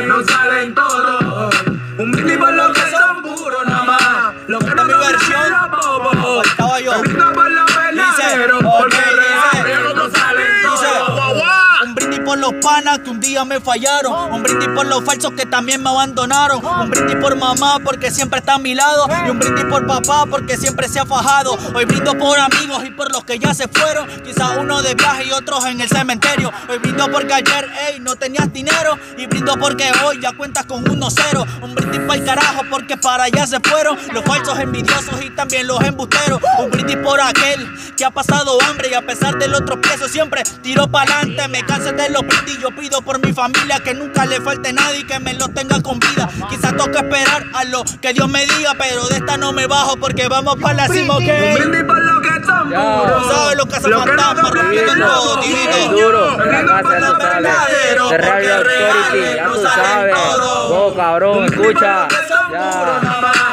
no salen todos. Un brindis por los que son puros nada más. Los que no mi versión, faltaba yo. Un brindis por los verdaderos, porque reales no salen todos. Un brindis por los panas que un día me fallaron. Un brindis por los falsos que también me abandonaron. Un brindis por mamá porque siempre está a mi lado. Y un brindis por papá porque siempre se ha fajado. Hoy brindo por amigos y por los que ya se fueron. Quizás uno de viaje y otros en el cementerio. Hoy brindo porque ayer, no tenías dinero. Y brindo porque hoy ya cuentas con 1-0. Un brindis para el carajo porque para allá se fueron los falsos envidiosos y también los embusteros. Un brindis por aquel que ha pasado hambre y a pesar de los tropiezos siempre tiró para adelante. Me cansé de los brindis, yo pido por mi familia que nunca le falte nadie y que me lo tenga con vida. Quizás toque esperar a lo que Dios me diga, pero de esta no me bajo porque vamos para la cima, ¿ok? Un brindis por los que son puros. ¿Sabes lo que hace fantasma? Rompiendo todo, divino. Duro, la casa no sale. De Radio Authority, ya tú sabes. Oh, cabrón, escucha. Ya.